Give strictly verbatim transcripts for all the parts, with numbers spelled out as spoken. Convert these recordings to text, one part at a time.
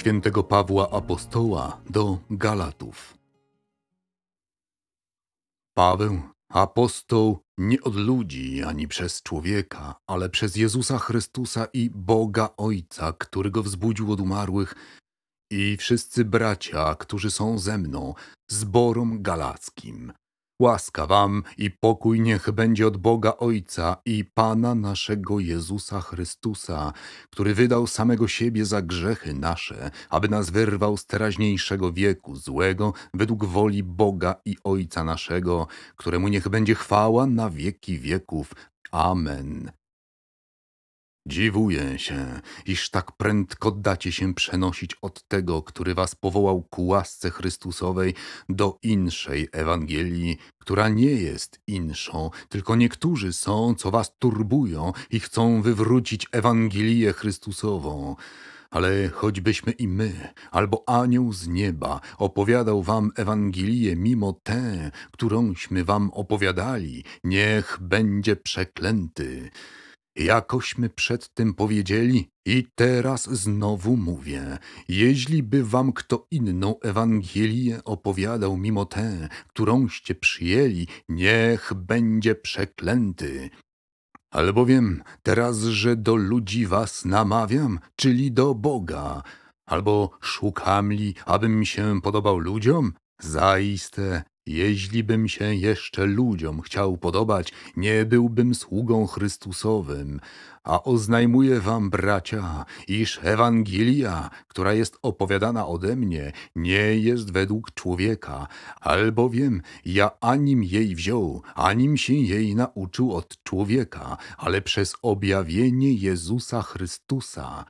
świętego Pawła Apostoła do Galatów. Paweł, apostoł, nie od ludzi ani przez człowieka, ale przez Jezusa Chrystusa i Boga Ojca, który go wzbudził od umarłych, i wszyscy bracia, którzy są ze mną, zborom galackim. Łaska wam i pokój niech będzie od Boga Ojca i Pana naszego Jezusa Chrystusa, który wydał samego siebie za grzechy nasze, aby nas wyrwał z teraźniejszego wieku złego według woli Boga i Ojca naszego, któremu niech będzie chwała na wieki wieków. Amen. Dziwuję się, iż tak prędko dacie się przenosić od tego, który was powołał ku łasce Chrystusowej, do inszej Ewangelii, która nie jest inszą, tylko niektórzy są, co was turbują i chcą wywrócić Ewangelię Chrystusową. Ale choćbyśmy i my, albo anioł z nieba opowiadał wam Ewangelię mimo tę, którąśmy wam opowiadali, niech będzie przeklęty. Jakośmy przed tym powiedzieli i teraz znowu mówię, jeśli by wam kto inną Ewangelię opowiadał mimo tę, którąście przyjęli, niech będzie przeklęty. Albowiem teraz, że do ludzi was namawiam, czyli do Boga, albo szukam li, abym się podobał ludziom? Zaiste, jeślibym się jeszcze ludziom chciał podobać, nie byłbym sługą Chrystusowym. A oznajmuję wam, bracia, iż Ewangelia, która jest opowiadana ode mnie, nie jest według człowieka, albowiem ja anim jej wziął, anim się jej nauczył od człowieka, ale przez objawienie Jezusa Chrystusa.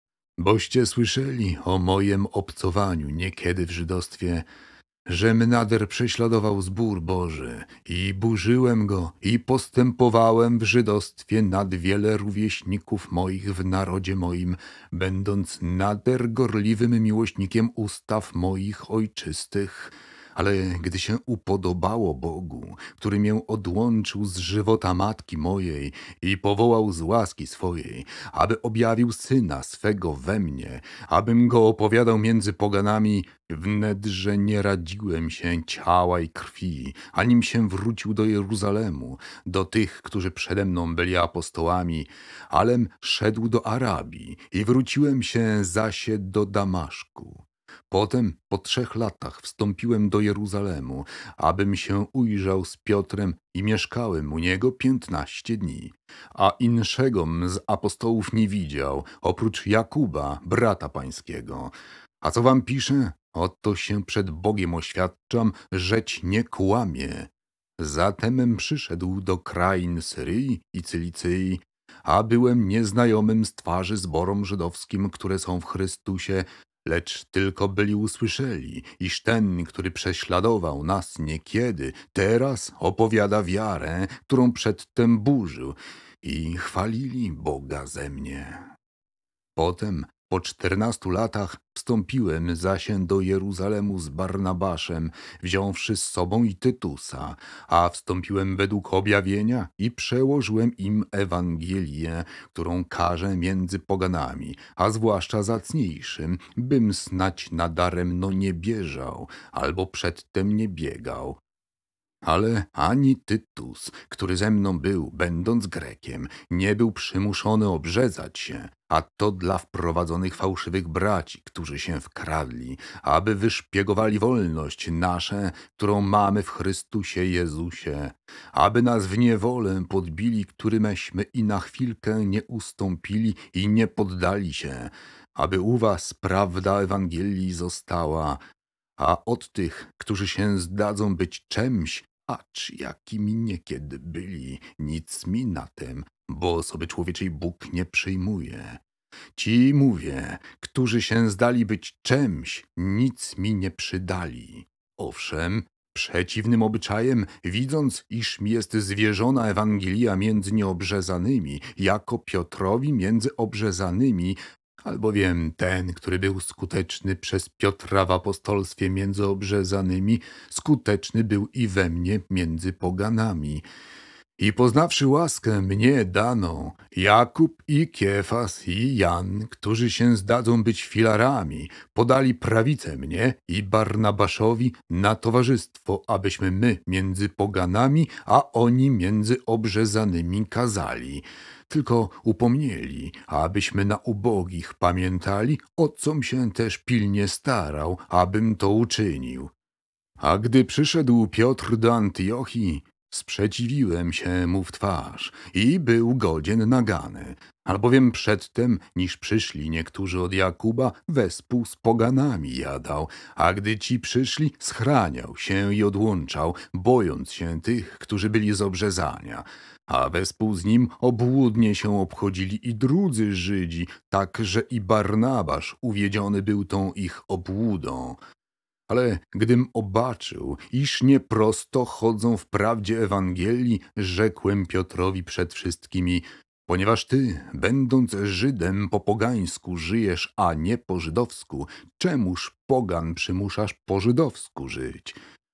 Boście słyszeli o mojem obcowaniu niekiedy w żydostwie, żem nader prześladował zbór Boży i burzyłem go i postępowałem w żydostwie nad wiele rówieśników moich w narodzie moim, będąc nader gorliwym miłośnikiem ustaw moich ojczystych. Ale gdy się upodobało Bogu, który mię odłączył z żywota matki mojej i powołał z łaski swojej, aby objawił Syna swego we mnie, abym go opowiadał między poganami, wnedże nie radziłem się ciała i krwi, anim się wrócił do Jeruzalemu, do tych, którzy przede mną byli apostołami, alem szedł do Arabii i wróciłem się zasie do Damaszku. Potem, po trzech latach, wstąpiłem do Jeruzalemu, abym się ujrzał z Piotrem i mieszkałem u niego piętnaście dni. A inszegom z apostołów nie widział, oprócz Jakuba, brata pańskiego. A co wam piszę? Oto się przed Bogiem oświadczam, żeć nie kłamie. Zatemem przyszedł do krain Syryi i Cylicyi, a byłem nieznajomym z twarzy zborom żydowskim, które są w Chrystusie, lecz tylko byli usłyszeli, iż ten, który prześladował nas niekiedy, teraz opowiada wiarę, którą przedtem burzył, i chwalili Boga ze mnie. Potem, po czternastu latach, wstąpiłem zasie do Jeruzalemu z Barnabaszem, wziąwszy z sobą i Tytusa, a wstąpiłem według objawienia i przełożyłem im Ewangelię, którą każę między poganami, a zwłaszcza zacniejszym, bym snać nadaremno nie bieżał, albo przedtem nie biegał. Ale ani Tytus, który ze mną był, będąc Grekiem, nie był przymuszony obrzezać się, a to dla wprowadzonych fałszywych braci, którzy się wkradli, aby wyszpiegowali wolność nasze, którą mamy w Chrystusie Jezusie, aby nas w niewolę podbili, którymeśmy i na chwilkę nie ustąpili i nie poddali się, aby u was prawda Ewangelii została, a od tych, którzy się zdadzą być czemś, acz jakimi niekiedy byli, nic mi na tem, bo osoby człowieczej Bóg nie przyjmuje. Ci mówię, którzy się zdali być czemś, nic mi nie przydali. Owszem, przeciwnym obyczajem, widząc, iż mi jest zwierzona Ewangelia między nieobrzezanymi, jako Piotrowi między obrzezanymi, albowiem ten, który był skuteczny przez Piotra w apostolstwie między obrzezanymi, skuteczny był i we mnie między poganami. I poznawszy łaskę mnie daną, Jakub i Kiefas i Jan, którzy się zdadzą być filarami, podali prawicę mnie i Barnabaszowi na towarzystwo, abyśmy my między poganami, a oni między obrzezanymi kazali. Tylko upomnieli, abyśmy na ubogich pamiętali, o com się też pilnie starał, abym to uczynił. A gdy przyszedł Piotr do Antiochii, sprzeciwiłem się mu w twarz i był godzien nagany, albowiem przedtem, niż przyszli niektórzy od Jakuba, wespół z poganami jadał, a gdy ci przyszli, schraniał się i odłączał, bojąc się tych, którzy byli z obrzezania. A wespół z nim obłudnie się obchodzili i drudzy Żydzi, tak że i Barnabasz uwiedziony był tą ich obłudą. Ale gdym obaczył, iż nieprosto chodzą w prawdzie Ewangelii, rzekłem Piotrowi przed wszystkimi, ponieważ ty, będąc Żydem, po pogańsku żyjesz, a nie po żydowsku, czemuż pogan przymuszasz po żydowsku żyć?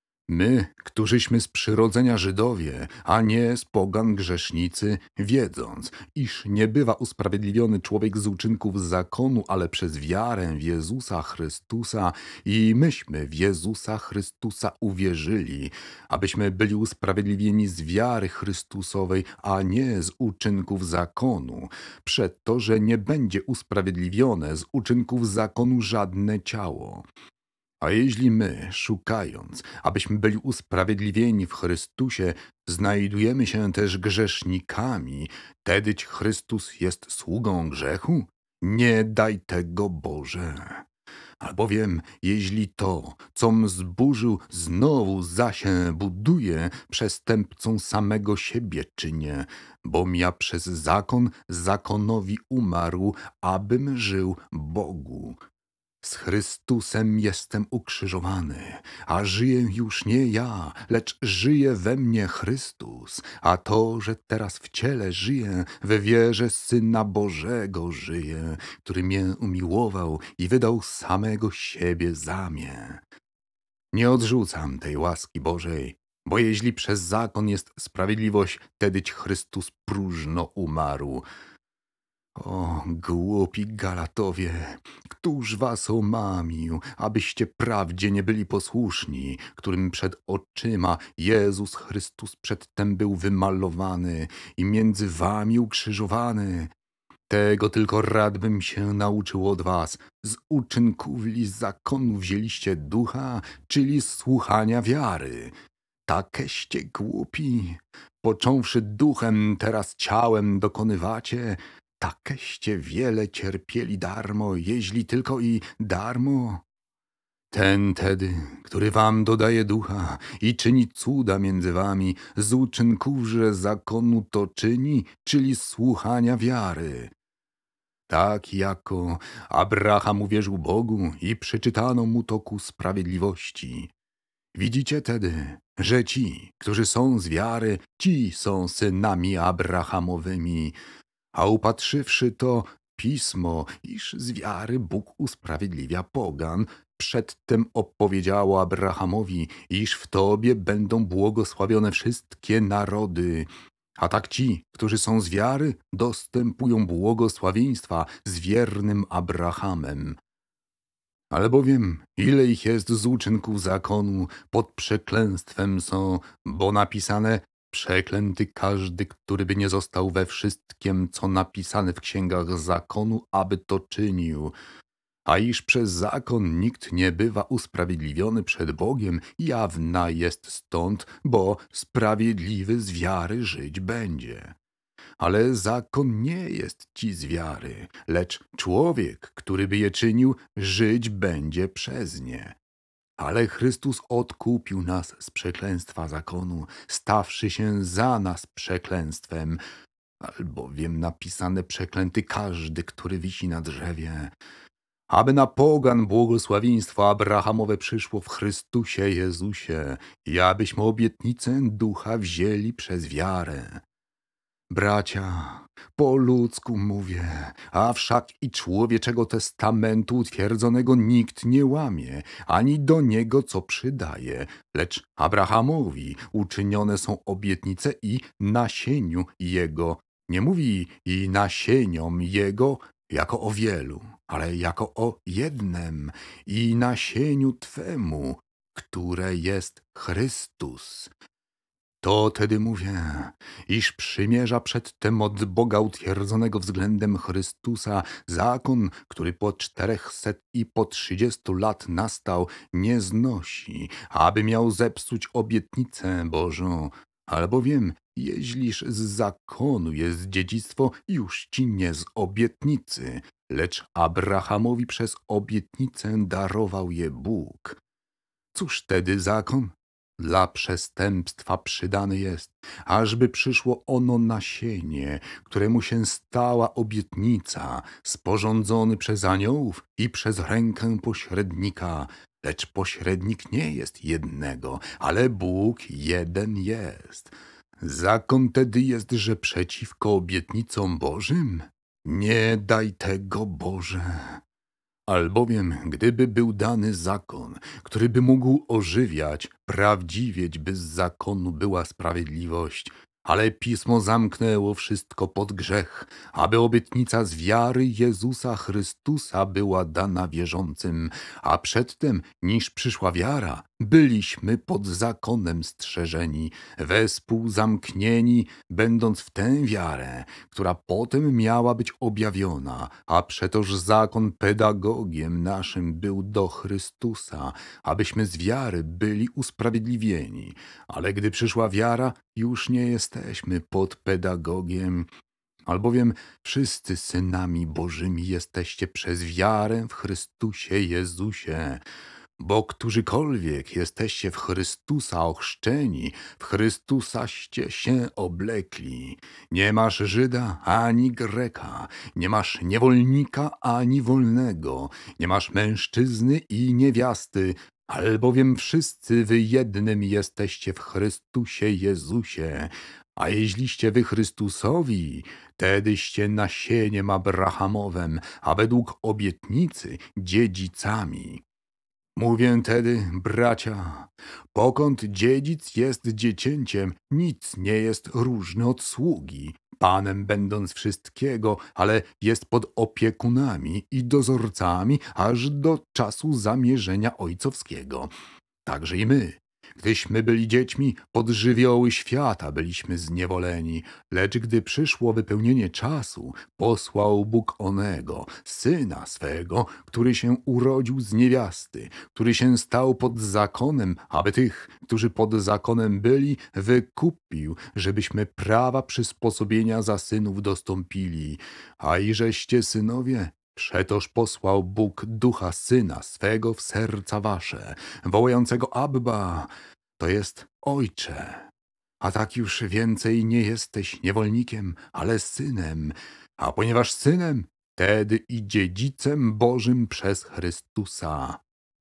My, którzyśmy z przyrodzenia Żydowie, a nie z pogan grzesznicy, wiedząc, iż nie bywa usprawiedliwiony człowiek z uczynków zakonu, ale przez wiarę w Jezusa Chrystusa, i myśmy w Jezusa Chrystusa uwierzyli, abyśmy byli usprawiedliwieni z wiary Chrystusowej, a nie z uczynków zakonu, przed to, że nie będzie usprawiedliwione z uczynków zakonu żadne ciało. A jeśli my, szukając, abyśmy byli usprawiedliwieni w Chrystusie, znajdujemy się też grzesznikami, tedyć Chrystus jest sługą grzechu? Nie daj tego, Boże. Albowiem, jeśli to, com zburzył, znowu zasie buduje, przestępcą samego siebie czynię, bom ja przez zakon zakonowi umarł, abym żył Bogu. Z Chrystusem jestem ukrzyżowany, a żyję już nie ja, lecz żyje we mnie Chrystus, a to, że teraz w ciele żyję, we wierze Syna Bożego żyję, który mnie umiłował i wydał samego siebie za mnie. Nie odrzucam tej łaski Bożej, bo jeśli przez zakon jest sprawiedliwość, tedyć Chrystus próżno umarł. O, głupi Galatowie, któż was omamił, abyście prawdzie nie byli posłuszni, którym przed oczyma Jezus Chrystus przedtem był wymalowany i między wami ukrzyżowany? Tego tylko rad bym się nauczył od was. Z uczynków li zakonu wzięliście ducha, czyli z słuchania wiary. Takeście głupi, począwszy duchem, teraz ciałem dokonywacie, takeście wiele cierpieli darmo, jeśli tylko i darmo. Ten tedy, który wam dodaje ducha i czyni cuda między wami, z uczynkuwże zakonu to czyni, czyli słuchania wiary. Tak jako Abraham uwierzył Bogu i przeczytano mu to ku sprawiedliwości. Widzicie tedy, że ci, którzy są z wiary, ci są synami Abrahamowymi, a upatrzywszy to pismo, iż z wiary Bóg usprawiedliwia pogan, przedtem opowiedziało Abrahamowi, iż w tobie będą błogosławione wszystkie narody. A tak ci, którzy są z wiary, dostępują błogosławieństwa z wiernym Abrahamem. Albowiem ile ich jest z uczynków zakonu, pod przekleństwem są, bo napisane: przeklęty każdy, który by nie został we wszystkim, co napisane w księgach zakonu, aby to czynił. A iż przez zakon nikt nie bywa usprawiedliwiony przed Bogiem, jawna jest stąd, bo sprawiedliwy z wiary żyć będzie. Ale zakon nie jest ci z wiary, lecz człowiek, który by je czynił, żyć będzie przez nie. Ale Chrystus odkupił nas z przekleństwa zakonu, stawszy się za nas przekleństwem, albowiem napisane: przeklęty każdy, który wisi na drzewie, aby na pogan błogosławieństwo Abrahamowe przyszło w Chrystusie Jezusie i abyśmy obietnicę ducha wzięli przez wiarę. Bracia, po ludzku mówię, a wszak i człowieczego testamentu utwierdzonego nikt nie łamie, ani do niego co przydaje, lecz Abrahamowi uczynione są obietnice i nasieniu jego. Nie mówi i nasieniom jego jako o wielu, ale jako o jednem i nasieniu Twemu, które jest Chrystus. To tedy mówię, iż przymierza przedtem od Boga utwierdzonego względem Chrystusa zakon, który po czterechset i po trzydziestu lat nastał, nie znosi, aby miał zepsuć obietnicę Bożą. Albowiem, jeźliż z zakonu jest dziedzictwo, już ci nie z obietnicy, lecz Abrahamowi przez obietnicę darował je Bóg. Cóż tedy zakon? Dla przestępstwa przydany jest, ażby przyszło ono nasienie, któremu się stała obietnica, sporządzony przez aniołów i przez rękę pośrednika. Lecz pośrednik nie jest jednego, ale Bóg jeden jest. Zakon tedy jest, że przeciwko obietnicom Bożym? Nie daj tego, Boże. Albowiem, gdyby był dany zakon, który by mógł ożywiać, prawdziwieć by z zakonu była sprawiedliwość, ale Pismo zamknęło wszystko pod grzech, aby obietnica z wiary Jezusa Chrystusa była dana wierzącym, a przedtem, niż przyszła wiara, byliśmy pod zakonem strzeżeni, wespół zamknieni, będąc w tę wiarę, która potem miała być objawiona, a przetoż zakon pedagogiem naszym był do Chrystusa, abyśmy z wiary byli usprawiedliwieni. Ale gdy przyszła wiara, już nie jesteśmy pod pedagogiem, albowiem wszyscy synami Bożymi jesteście przez wiarę w Chrystusie Jezusie. Bo którzykolwiek jesteście w Chrystusa ochrzczeni, w Chrystusaście się oblekli. Nie masz Żyda ani Greka, nie masz niewolnika ani wolnego, nie masz mężczyzny i niewiasty, albowiem wszyscy wy jednym jesteście w Chrystusie Jezusie. A jeźliście wy Chrystusowi, tedyście nasieniem Abrahamowem, a według obietnicy dziedzicami. Mówię tedy, bracia, pokąd dziedzic jest dziecięciem, nic nie jest różny od sługi, panem będąc wszystkiego, ale jest pod opiekunami i dozorcami aż do czasu zamierzenia ojcowskiego. Także i my, gdyśmy byli dziećmi, pod żywioły świata byliśmy zniewoleni, lecz gdy przyszło wypełnienie czasu, posłał Bóg onego, Syna swego, który się urodził z niewiasty, który się stał pod zakonem, aby tych, którzy pod zakonem byli, wykupił, żebyśmy prawa przysposobienia za synów dostąpili. A i żeście synowie, przetoż posłał Bóg ducha Syna swego w serca wasze, wołającego Abba, to jest Ojcze. A tak już więcej nie jesteś niewolnikiem, ale synem, a ponieważ synem, tedy i dziedzicem Bożym przez Chrystusa.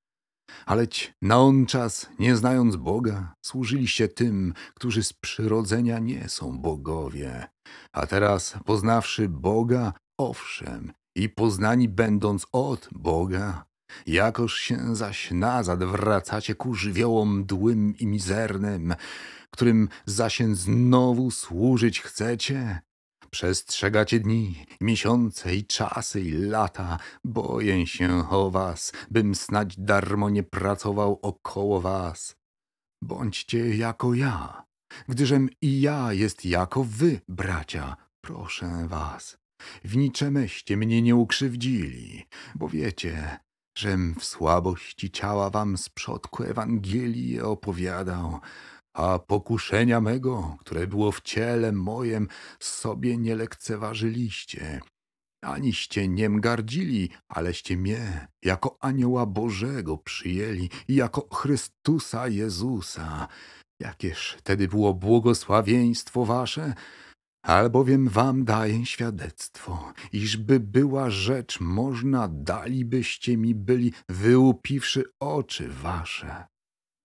Aleć na on czas, nie znając Boga, służyliście tym, którzy z przyrodzenia nie są bogowie. A teraz, poznawszy Boga, owszem, i poznani będąc od Boga, jakoż się zaś nazad wracacie ku żywiołom mdłym i mizernym, którym zaś znowu służyć chcecie? Przestrzegacie dni, miesiące i czasy i lata, boję się o was, bym snadź darmo nie pracował około was. Bądźcie jako ja, gdyżem i ja jest jako wy, bracia, proszę was. W niczemeście mnie nie ukrzywdzili, bo wiecie, żem w słabości ciała wam z przodku Ewangelii opowiadał, a pokuszenia mego, które było w ciele mojem, sobie nie lekceważyliście. Aniście niem gardzili, aleście mnie jako anioła Bożego przyjęli i jako Chrystusa Jezusa. Jakież tedy było błogosławieństwo wasze? Albowiem wam daję świadectwo, iżby była rzecz można, dalibyście mi byli, wyłupiwszy oczy wasze.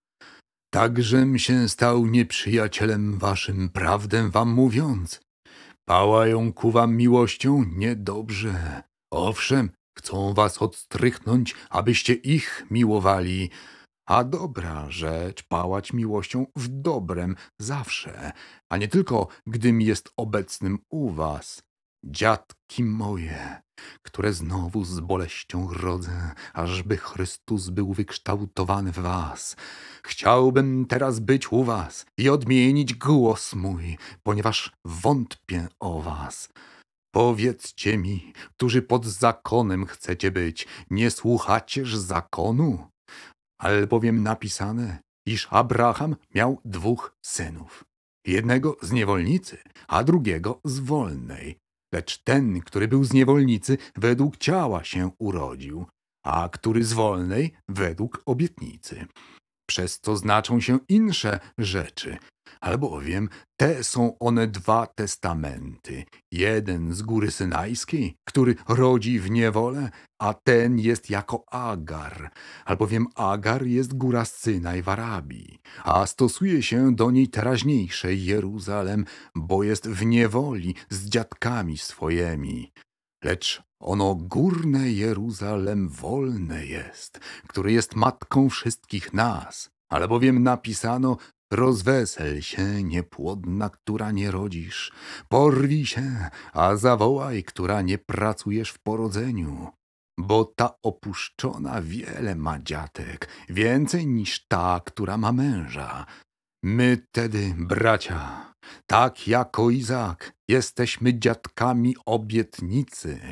Takżem się stał nieprzyjacielem waszym, prawdę wam mówiąc. Pałają ku wam miłością? Niedobrze. Owszem, chcą was odstrychnąć, abyście ich miłowali. A dobra rzecz pałać miłością w dobrem zawsze, a nie tylko, gdym jest obecnym u was. Dziatki moje, które znowu z boleścią rodzę, ażby Chrystus był wykształtowany w was. Chciałbym teraz być u was i odmienić głos mój, ponieważ wątpię o was. Powiedzcie mi, którzy pod zakonem chcecie być, nie słuchacież zakonu? Albowiem napisane, iż Abraham miał dwóch synów. Jednego z niewolnicy, a drugiego z wolnej. Lecz ten, który był z niewolnicy, według ciała się urodził, a który z wolnej, według obietnicy. Przez co znaczą się insze rzeczy, albowiem te są one dwa testamenty. Jeden z góry synajskiej, który rodzi w niewolę, a ten jest jako Agar, albowiem Agar jest góra Synaj w Arabii, a stosuje się do niej teraźniejsze Jeruzalem, bo jest w niewoli z dziadkami swojemi. Lecz ono górne Jeruzalem wolne jest, które jest matką wszystkich nas, albowiem napisano: rozwesel się, niepłodna, która nie rodzisz, porwij się, a zawołaj, która nie pracujesz w porodzeniu. Bo ta opuszczona wiele ma dziatek, więcej niż ta, która ma męża. My tedy, bracia, tak jako Izak, jesteśmy dziadkami obietnicy.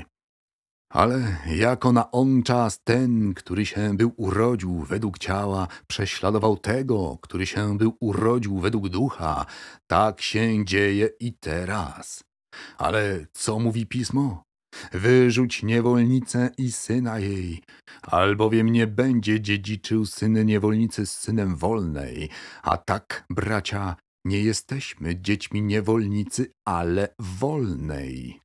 Ale jako na on czas ten, który się był urodził według ciała, prześladował tego, który się był urodził według ducha, tak się dzieje i teraz. Ale co mówi Pismo? Wyrzuć niewolnicę i syna jej, albowiem nie będzie dziedziczył syn niewolnicy z synem wolnej, a tak, bracia, nie jesteśmy dziećmi niewolnicy, ale wolnej.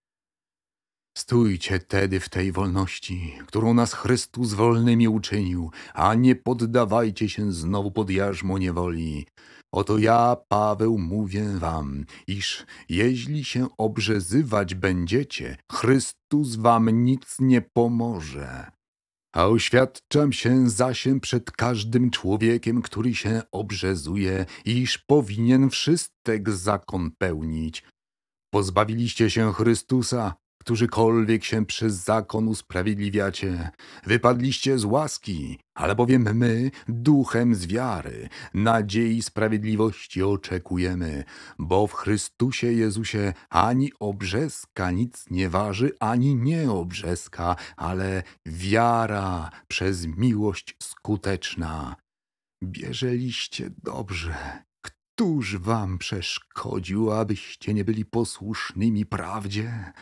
Stójcie tedy w tej wolności, którą nas Chrystus wolnymi uczynił, a nie poddawajcie się znowu pod jarzmo niewoli. Oto ja, Paweł, mówię wam, iż jeśli się obrzezywać będziecie, Chrystus wam nic nie pomoże. A oświadczam się zasiem przed każdym człowiekiem, który się obrzezuje, iż powinien wszystek zakon pełnić. Pozbawiliście się Chrystusa, którzykolwiek się przez zakon usprawiedliwiacie. Wypadliście z łaski, albowiem my, duchem z wiary, nadziei sprawiedliwości oczekujemy, bo w Chrystusie Jezusie ani obrzeska nic nie waży, ani nie obrzeska, ale wiara przez miłość skuteczna. Bierzeliście dobrze. Któż wam przeszkodził, abyście nie byli posłusznymi prawdzie?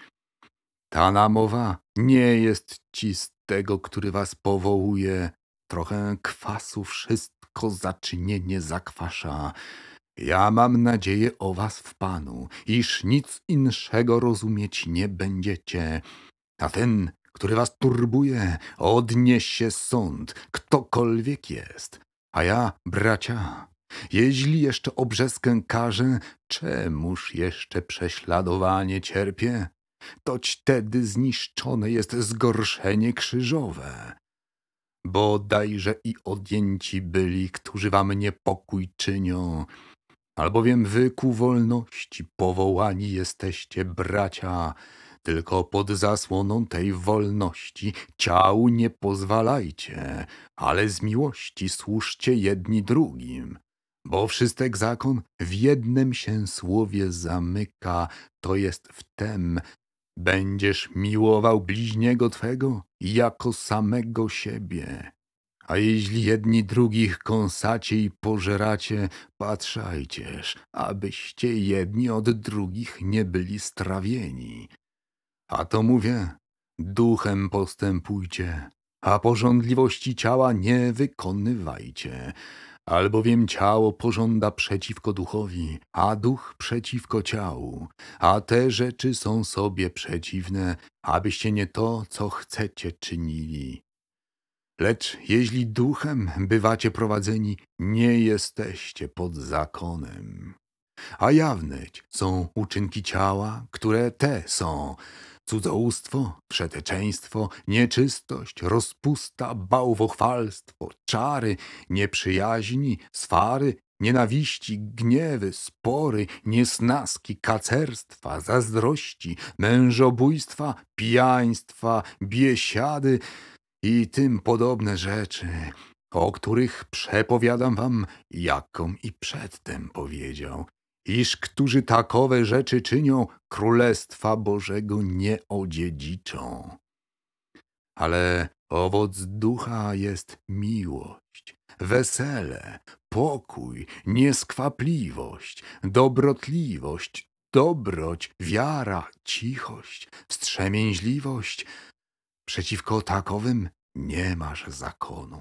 Ta namowa nie jest ci z tego, który was powołuje. Trochę kwasu wszystko zaczynienie zakwasza. Ja mam nadzieję o was w Panu, iż nic inszego rozumieć nie będziecie. A ten, który was turbuje, odniesie sąd, ktokolwiek jest. A ja, bracia, jeśli jeszcze obrzeskę karzę, czemuż jeszcze prześladowanie cierpię? Toć tedy zniszczone jest zgorszenie krzyżowe. Bodajże i odjęci byli, którzy wam niepokój czynią, albowiem wy ku wolności powołani jesteście, bracia, tylko pod zasłoną tej wolności ciału nie pozwalajcie, ale z miłości służcie jedni drugim. Bo wszystek zakon w jednym się słowie zamyka, to jest w tem: będziesz miłował bliźniego twego jako samego siebie. A jeśli jedni drugich kąsacie i pożeracie, patrzajcież, abyście jedni od drugich nie byli strawieni. A to mówię, duchem postępujcie, a pożądliwości ciała nie wykonywajcie, albowiem ciało pożąda przeciwko duchowi, a duch przeciwko ciału, a te rzeczy są sobie przeciwne, abyście nie to, co chcecie, czynili. Lecz jeśli duchem bywacie prowadzeni, nie jesteście pod zakonem. A jawneć są uczynki ciała, które te są: cudzołóstwo, wszeteczeństwo, nieczystość, rozpusta, bałwochwalstwo, czary, nieprzyjaźni, swary, nienawiści, gniewy, spory, niesnaski, kacerstwa, zazdrości, mężobójstwa, pijaństwa, biesiady i tym podobne rzeczy, o których przepowiadam wam, jakom i przedtem powiedział, iż którzy takowe rzeczy czynią, Królestwa Bożego nie odziedziczą. Ale owoc ducha jest miłość, wesele, pokój, nieskwapliwość, dobrotliwość, dobroć, wiara, cichość, wstrzemięźliwość. Przeciwko takowym nie masz zakonu.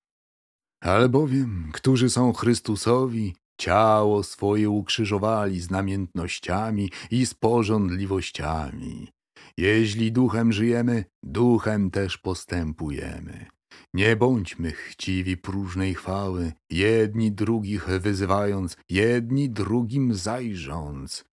Albowiem, którzy są Chrystusowi, ciało swoje ukrzyżowali z namiętnościami i z pożądliwościami. Jeśli duchem żyjemy, duchem też postępujemy. Nie bądźmy chciwi próżnej chwały, jedni drugich wyzywając, jedni drugim zajrząc.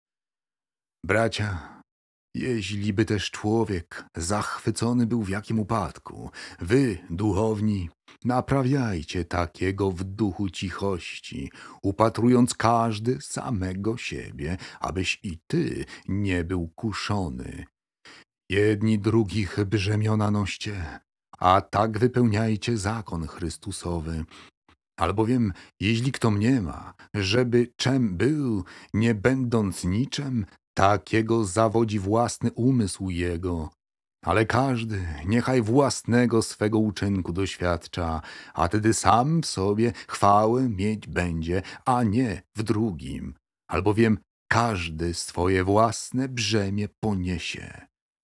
Bracia, jeśliby też człowiek zachwycony był w jakim upadku, wy, duchowni, naprawiajcie takiego w duchu cichości, upatrując każdy samego siebie, abyś i ty nie był kuszony. Jedni drugich brzemiona noście, a tak wypełniajcie zakon Chrystusowy. Albowiem, jeśli kto mniema, żeby czem był, nie będąc niczem, takiego zawodzi własny umysł jego. Ale każdy niechaj własnego swego uczynku doświadcza, a wtedy sam w sobie chwałę mieć będzie, a nie w drugim. Albowiem każdy swoje własne brzemię poniesie.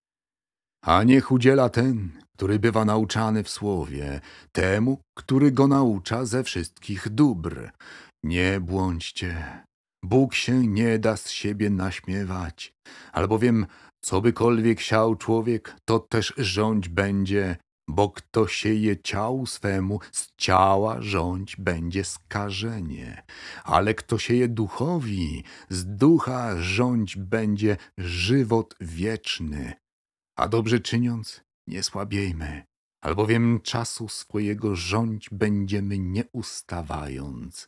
A niech udziela ten, który bywa nauczany w słowie, temu, który go naucza ze wszystkich dóbr. Nie błądźcie. Bóg się nie da z siebie naśmiewać, albowiem cobykolwiek siał człowiek, to też rządź będzie, bo kto sieje ciału swemu, z ciała rządź będzie skażenie, ale kto sieje duchowi, z ducha rządź będzie żywot wieczny. A dobrze czyniąc, nie słabiejmy, albowiem czasu swojego rządź będziemy nie ustawając.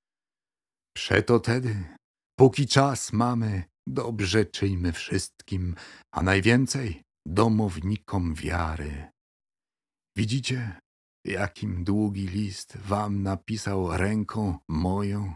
Przeto tedy, póki czas mamy, dobrze czyńmy wszystkim, a najwięcej domownikom wiary. Widzicie, jakim długi list wam napisał ręką moją?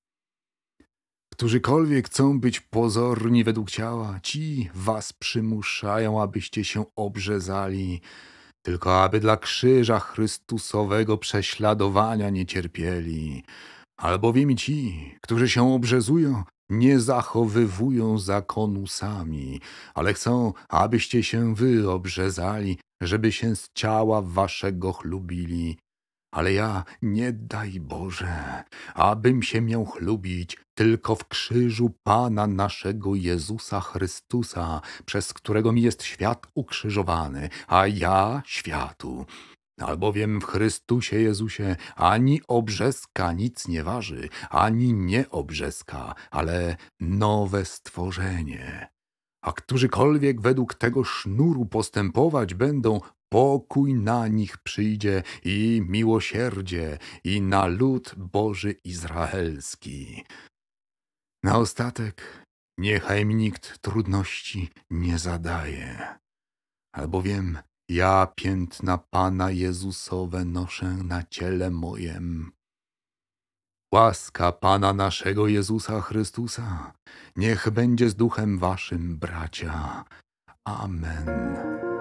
Którzykolwiek chcą być pozorni według ciała, ci was przymuszają, abyście się obrzezali, tylko aby dla krzyża Chrystusowego prześladowania nie cierpieli. Albowiem ci, którzy się obrzezują, nie zachowywują zakonu sami, ale chcą, abyście się wy obrzezali, żeby się z ciała waszego chlubili. Ale ja, nie daj Boże, abym się miał chlubić tylko w krzyżu Pana naszego Jezusa Chrystusa, przez którego mi jest świat ukrzyżowany, a ja światu. Albowiem w Chrystusie Jezusie ani obrzeska nic nie waży, ani nie obrzeska, ale nowe stworzenie. A którzykolwiek według tego sznuru postępować będą, pokój na nich przyjdzie i miłosierdzie i na lud Boży Izraelski. Na ostatek niechaj mi nikt trudności nie zadaje, albowiem ja piętna Pana Jezusowe noszę na ciele mojem. Łaska Pana naszego Jezusa Chrystusa niech będzie z duchem waszym, bracia. Amen.